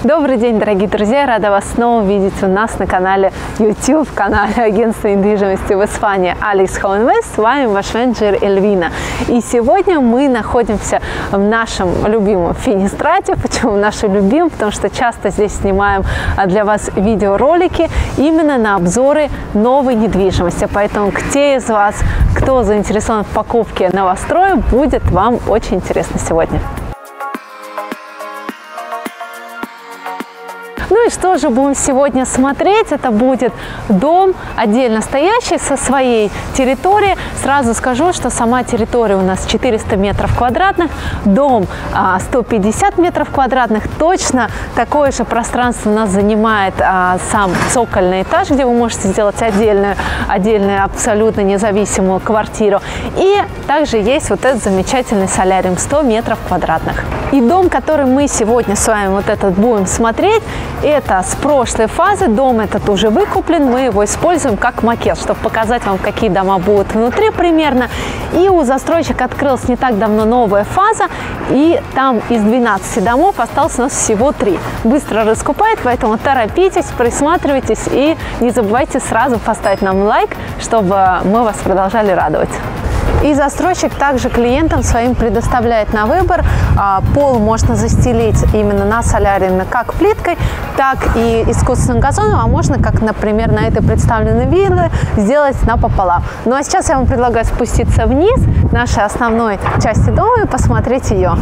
Добрый день, дорогие друзья! Рада вас снова видеть у нас на канале YouTube, канале агентства недвижимости в Испании Alex Home Invest. С вами ваш менеджер Эльвина. И сегодня мы находимся в нашем любимом Финистрате. Почему нашем любимом? Потому что часто здесь снимаем для вас видеоролики именно на обзоры новой недвижимости. Поэтому те из вас, кто заинтересован в покупке новостроя, будет вам очень интересно сегодня. Ну и что же будем сегодня смотреть? Это будет дом отдельно стоящий со своей территорией. Сразу скажу, что сама территория у нас 400 метров квадратных, дом 150 метров квадратных. Точно такое же пространство у нас занимает сам цокольный этаж, где вы можете сделать отдельную абсолютно независимую квартиру. И также есть вот этот замечательный соляриум 100 метров квадратных. И дом, который мы сегодня с вами вот этот будем смотреть, это с прошлой фазы. Дом этот уже выкуплен, мы его используем как макет, чтобы показать вам, какие дома будут внутри примерно. И у застройщика открылась не так давно новая фаза, и там из 12 домов осталось у нас всего 3. Быстро раскупает, поэтому торопитесь, присматривайтесь и не забывайте сразу поставить нам лайк, чтобы мы вас продолжали радовать. И застройщик также клиентам своим предоставляет на выбор. Пол можно застелить именно на соляриуме как плиткой, так и искусственным газоном, а можно, как, например, на этой представленной вилле, сделать напополам. Ну а сейчас я вам предлагаю спуститься вниз нашей основной части дома и посмотреть ее.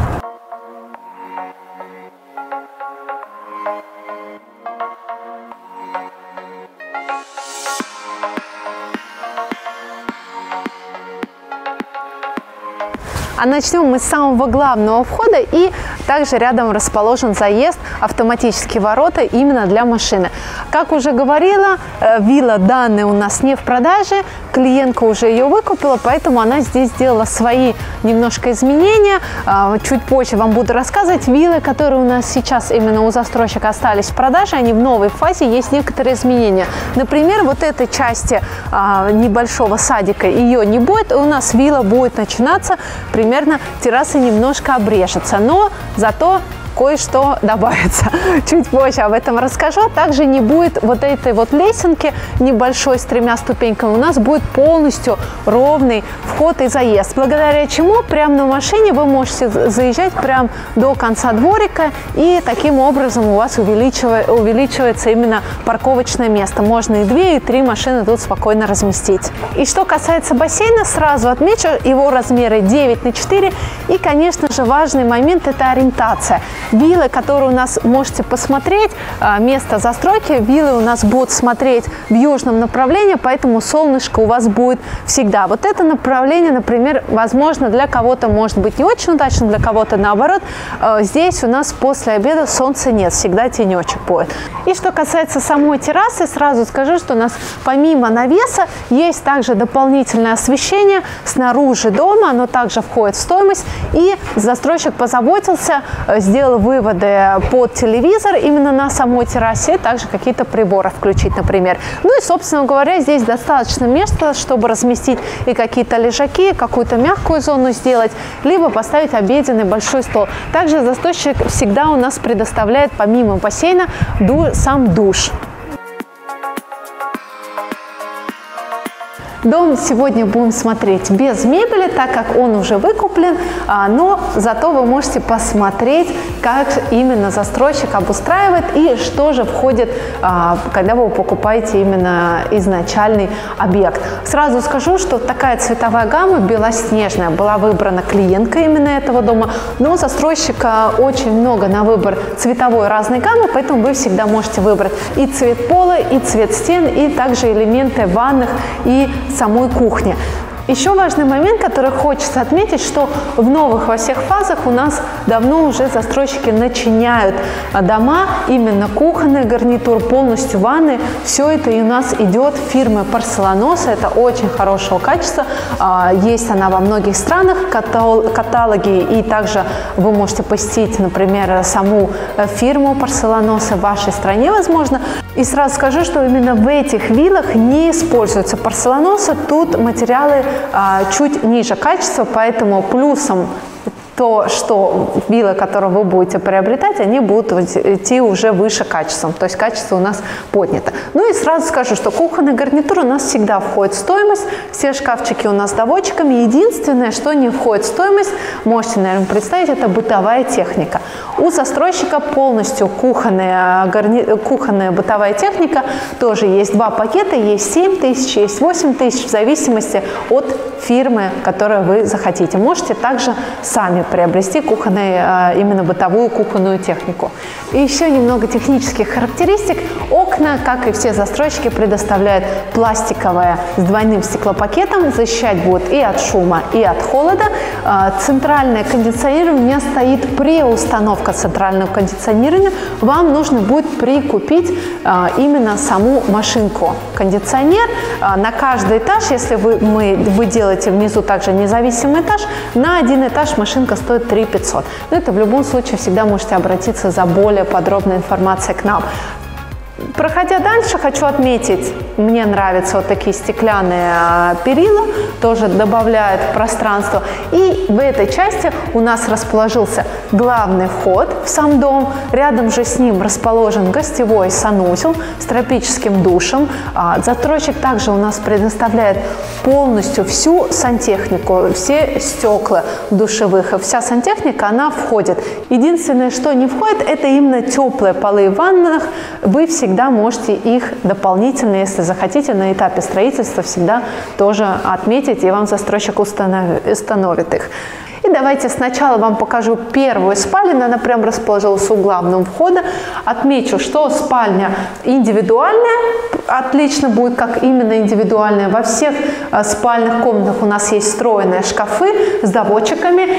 А начнем мы с самого главного входа, и также рядом расположен заезд, автоматические ворота именно для машины. Как уже говорила, вилла данная у нас не в продаже, клиентка уже ее выкупила, поэтому она здесь сделала свои немножко изменения. Чуть позже вам буду рассказывать. Виллы, которые у нас сейчас именно у застройщика остались в продаже, они в новой фазе, есть некоторые изменения. Например, вот этой части небольшого садика ее не будет, у нас вилла будет начинаться примерно, терраса немножко обрежется, но зато кое-что добавится. Чуть позже об этом расскажу. Также не будет вот этой вот лесенки небольшой с 3 ступеньками. У нас будет полностью ровный вход и заезд. Благодаря чему прямо на машине вы можете заезжать прямо до конца дворика, и таким образом у вас увеличивается именно парковочное место. Можно и 2, и 3 машины тут спокойно разместить. И что касается бассейна, сразу отмечу его размеры 9 на 4. И, конечно же, важный момент – это ориентация. Виллы, которые у нас можете посмотреть, место застройки, виллы у нас будут смотреть в южном направлении, поэтому солнышко у вас будет всегда. Вот это направление, например, возможно, для кого-то может быть не очень удачно, для кого-то наоборот. Здесь у нас после обеда солнца нет, всегда тенечек будет. И что касается самой террасы, сразу скажу, что у нас помимо навеса есть также дополнительное освещение снаружи дома, оно также входит в стоимость, и застройщик позаботился, сделал выводы под телевизор именно на самой террасе, также какие-то приборы включить, например. Ну и, собственно говоря, здесь достаточно места, чтобы разместить и какие-то лежаки, какую-то мягкую зону сделать, либо поставить обеденный большой стол. Также застройщик всегда у нас предоставляет помимо бассейна сам душ. Дом сегодня будем смотреть без мебели, так как он уже выкуплен, но зато вы можете посмотреть, как именно застройщик обустраивает и что же входит, когда вы покупаете именно изначальный объект. Сразу скажу, что такая цветовая гамма белоснежная была выбрана клиенткой именно этого дома, но у застройщика очень много на выбор цветовой разной гаммы, поэтому вы всегда можете выбрать и цвет пола, и цвет стен, и также элементы ванных и самой кухни. Еще важный момент, который хочется отметить, что в новых во всех фазах у нас давно уже застройщики начиняют дома, именно кухонный гарнитур, полностью ванны. Все это и у нас идет фирмы Porcelanosa. Это очень хорошего качества. Есть она во многих странах, каталоги, и также вы можете посетить, например, саму фирму Porcelanosa в вашей стране, возможно. И сразу скажу, что именно в этих виллах не используется Porcelanosa. Тут материалы чуть ниже качества, поэтому плюсом то, что виллы, которые вы будете приобретать, они будут идти уже выше качеством, то есть качество у нас поднято. Ну и сразу скажу, что кухонный гарнитур у нас всегда входит в стоимость, все шкафчики у нас с доводчиками. Единственное, что не входит в стоимость, можете, наверное, представить, это бытовая техника. У застройщика полностью кухонная бытовая техника, тоже есть два пакета, есть 7 тысяч, есть 8 тысяч, в зависимости от фирмы, которую вы захотите. Можете также сами приобрести именно бытовую кухонную технику. И еще немного технических характеристик. Окна, как и все застройщики, предоставляют пластиковое с двойным стеклопакетом, защищать будет и от шума, и от холода. Центральное кондиционирование у меня стоит при установке центрального кондиционирования. Вам нужно будет прикупить именно саму машинку кондиционер. На каждый этаж, если вы делаете внизу также независимый этаж, на один этаж машинка стоит 3 500. Но это в любом случае всегда можете обратиться за более подробной информацией к нам. Проходя дальше, хочу отметить, мне нравятся вот такие стеклянные перила, тоже добавляют пространство. И в этой части у нас расположился главный вход в сам дом. Рядом же с ним расположен гостевой санузел с тропическим душем. Застройщик также у нас предоставляет полностью всю сантехнику, все стекла душевых. Вся сантехника, она входит. Единственное, что не входит, это именно теплые полы в ваннах. Вы всегда можете их дополнительно, если захотите, на этапе строительства всегда тоже отметить, и вам застройщик установит их. И давайте сначала вам покажу первую спальню. Она прям расположилась у главного входа. Отмечу, что спальня индивидуальная. Отлично будет, как именно индивидуальная. Во всех спальных комнатах у нас есть встроенные шкафы с доводчиками.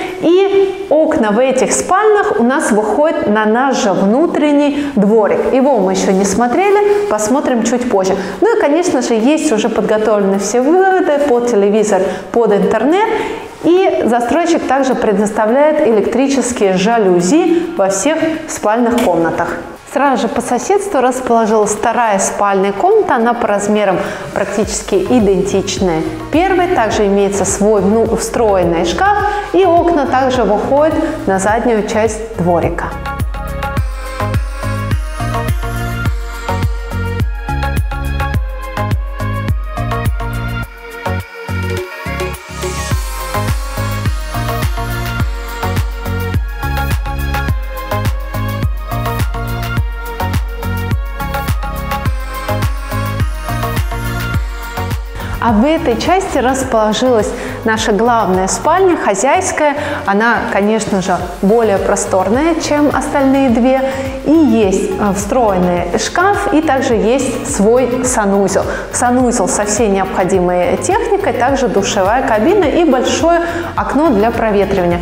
И окна в этих спальнях у нас выходят на наш же внутренний дворик. Его мы еще не смотрели, посмотрим чуть позже. Ну и, конечно же, есть уже подготовлены все выводы под телевизор, под интернет. И застройщик также предоставляет электрические жалюзи во всех спальных комнатах. Сразу же по соседству расположилась вторая спальная комната. Она по размерам практически идентичная первой. Также имеется свой встроенный шкаф. И окна также выходят на заднюю часть дворика. А в этой части расположилась наша главная спальня, хозяйская. Она, конечно же, более просторная, чем остальные две. И есть встроенный шкаф, и также есть свой санузел. Санузел со всей необходимой техникой, также душевая кабина и большое окно для проветривания.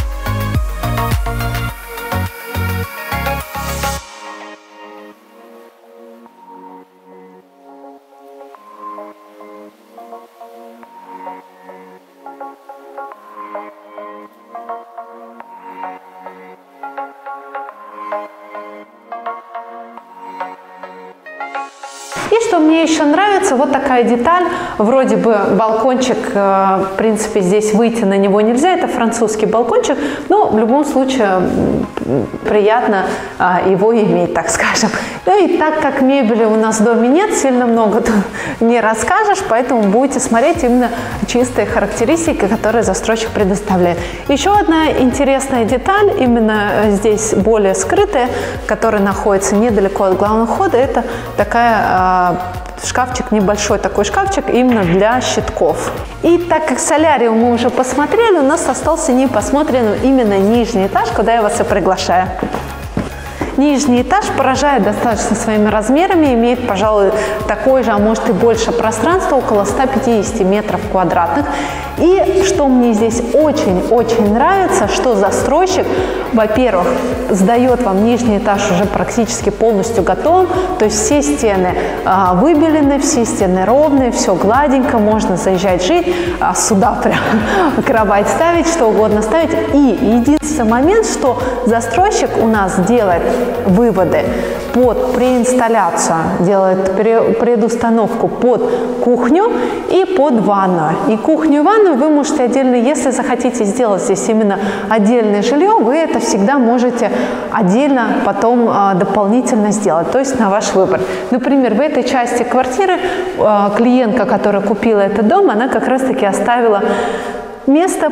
И что мне еще нравится, вот такая деталь, вроде бы балкончик, в принципе, здесь выйти на него нельзя, это французский балкончик, но в любом случае приятно его иметь, так скажем. Ну и так как мебели у нас в доме нет, сильно много тут не расскажешь, поэтому будете смотреть именно чистые характеристики, которые застройщик предоставляет. Еще одна интересная деталь, именно здесь более скрытая, которая находится недалеко от главного входа, это такая шкафчик, небольшой такой шкафчик именно для щитков. И так как соляриум мы уже посмотрели, у нас остался непосмотренным именно нижний этаж, куда я вас и приглашаю. Нижний этаж поражает достаточно своими размерами, имеет, пожалуй, такое же, а может и больше пространства, около 150 метров квадратных. И что мне здесь очень-очень нравится, что застройщик, во-первых, сдает вам нижний этаж уже практически полностью готовым, то есть все стены выбелены, все стены ровные, все гладенько, можно заезжать жить, сюда прям кровать ставить, что угодно ставить. И единственный момент, что застройщик у нас делает выводы под преинсталляцию, делает предустановку под кухню и под ванную. И кухню и ванную вы можете отдельно, если захотите сделать здесь именно отдельное жилье, вы это всегда можете отдельно потом дополнительно сделать, то есть на ваш выбор. Например, в этой части квартиры клиентка, которая купила этот дом, она как раз-таки оставила место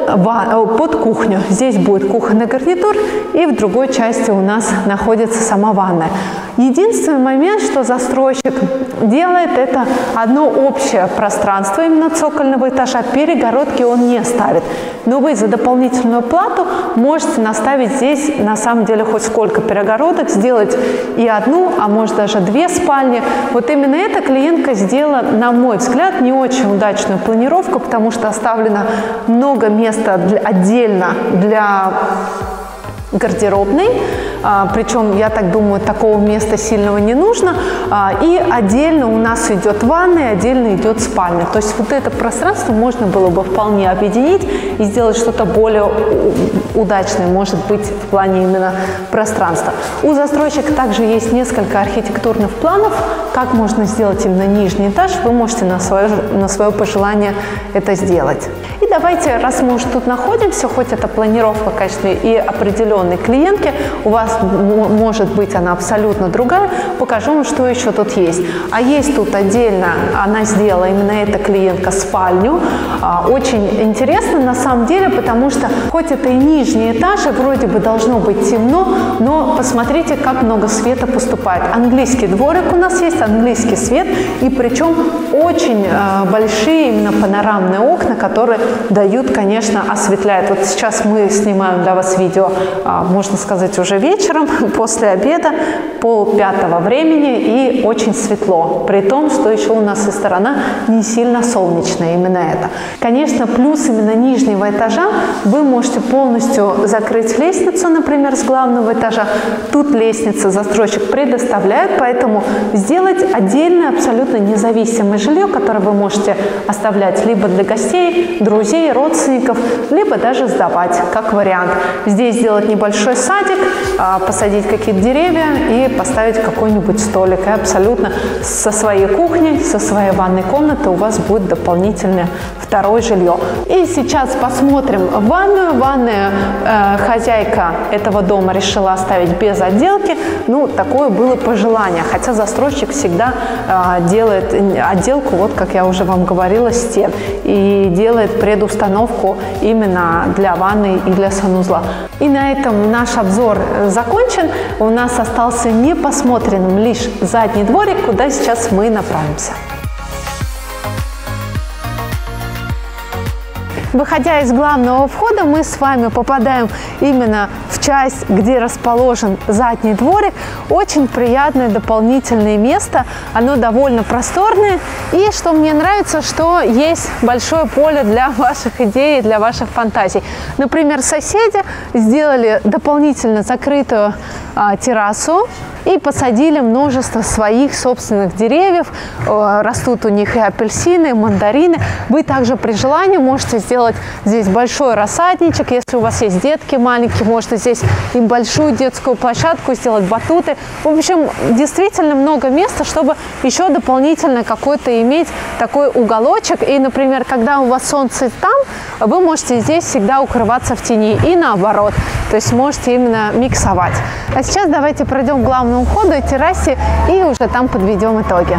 под кухню. Здесь будет кухонный гарнитур, и в другой части у нас находится сама ванная. Единственный момент, что застройщик делает, это одно общее пространство именно цокольного этажа, перегородки он не ставит. Но вы за дополнительную плату можете наставить здесь на самом деле хоть сколько перегородок, сделать и одну, а может даже две спальни. Вот именно эта клиентка сделала, на мой взгляд, не очень удачную планировку, потому что оставлено много места отдельно для гардеробной, причем, я так думаю, такого места сильного не нужно, и отдельно у нас идет ванная, отдельно идет спальня. То есть вот это пространство можно было бы вполне объединить и сделать что-то более удачное, может быть, в плане именно пространства. У застройщика также есть несколько архитектурных планов, как можно сделать именно нижний этаж, вы можете на свое пожелание это сделать. И давайте, раз мы уже тут находимся, хоть это планировка, конечно, и определенной клиентки, у вас может быть она абсолютно другая, покажу вам, что еще тут есть. А есть тут отдельно, она сделала именно эта клиентка спальню. Очень интересно на самом деле, потому что хоть это и нижний этаж, и вроде бы должно быть темно, но посмотрите, как много света поступает. Английский дворик у нас есть, английский свет, и причем очень большие именно панорамные окна, которые дают, конечно, осветляют. Вот сейчас мы снимаем для вас видео, можно сказать, уже вечером, после обеда, 4:30 времени, и очень светло. При том, что еще у нас и сторона не сильно солнечная, именно это. Конечно, плюс именно нижнего этажа, вы можете полностью закрыть лестницу, например, с главного этажа. Тут лестница застройщик предоставляет, поэтому сделать отдельное, абсолютно независимое жилье, которое вы можете оставлять либо для гостей, друзей, родственников, либо даже сдавать, как вариант. Здесь сделать небольшой садик, посадить какие-то деревья и поставить какой-нибудь столик. И абсолютно со своей кухней, со своей ванной комнаты у вас будет дополнительное второе жилье. И сейчас посмотрим ванную. Ванную хозяйка этого дома решила оставить без отделки. Ну, такое было пожелание. Хотя застройщик всегда делает отделку, вот как я уже вам говорила, стен. И делает предустановку именно для ванны и для санузла. И на этом наш обзор закончен. У нас остался непосмотренным лишь задний дворик, куда сейчас мы направимся. Выходя из главного входа, мы с вами попадаем именно в часть, где расположен задний дворик. Очень приятное дополнительное место. Оно довольно просторное. И что мне нравится, что есть большое поле для ваших идей, для ваших фантазий. Например, соседи сделали дополнительно закрытую террасу и посадили множество своих собственных деревьев. Растут у них и апельсины, и мандарины. Вы также при желании можете сделать здесь большой рассадничек. Если у вас есть детки маленькие, можете здесь им большую детскую площадку сделать, батуты. В общем, действительно много места, чтобы еще дополнительно какой-то иметь такой уголочек. И, например, когда у вас солнце там, вы можете здесь всегда укрываться в тени. И наоборот. То есть можете именно миксовать. А сейчас давайте пройдем к главному входу и террасе, и уже там подведем итоги.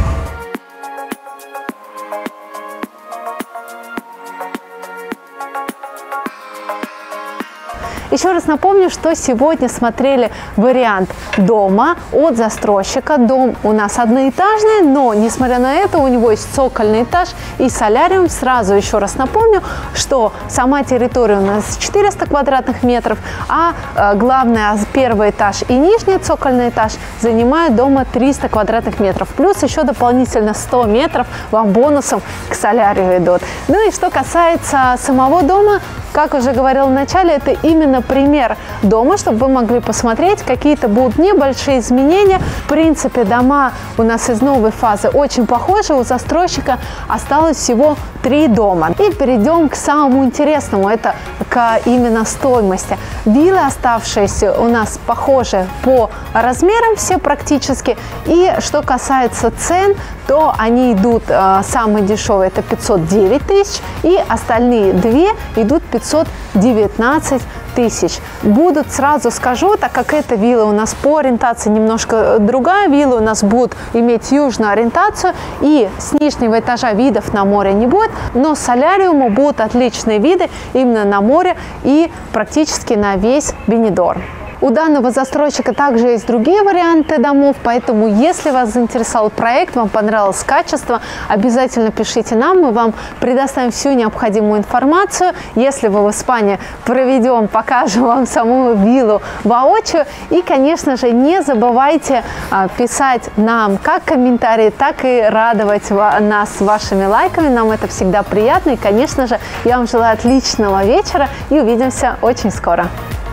Еще раз напомню, что сегодня смотрели вариант дома от застройщика. Дом у нас одноэтажный, но, несмотря на это, у него есть цокольный этаж и соляриум. Сразу еще раз напомню, что сама территория у нас 400 квадратных метров, а главное, первый этаж и нижний цокольный этаж занимают дома 300 квадратных метров. Плюс еще дополнительно 100 метров вам бонусом к солярию идут. Ну и что касается самого дома, как уже говорила в начале, это именно пример дома, чтобы вы могли посмотреть, какие-то будут небольшие изменения. В принципе, дома у нас из новой фазы очень похожи. У застройщика осталось всего 3 дома. И перейдем к самому интересному, это к именно стоимости. Виллы, оставшиеся у нас, похожи по размерам все практически. И что касается цен, то они идут, самые дешевые это 509 тысяч, и остальные 2 идут 519 тысяч. Будут, сразу скажу, так как эта вилла у нас по ориентации немножко другая, вилла у нас будут иметь южную ориентацию, и с нижнего этажа видов на море не будет, но с соляриума будут отличные виды именно на море и практически на весь Бенидорм. У данного застройщика также есть другие варианты домов, поэтому если вас заинтересовал проект, вам понравилось качество, обязательно пишите нам, мы вам предоставим всю необходимую информацию. Если вы в Испании, проведем, покажем вам саму виллу воочию. И, конечно же, не забывайте писать нам как комментарии, так и радовать нас вашими лайками, нам это всегда приятно. И, конечно же, я вам желаю отличного вечера и увидимся очень скоро.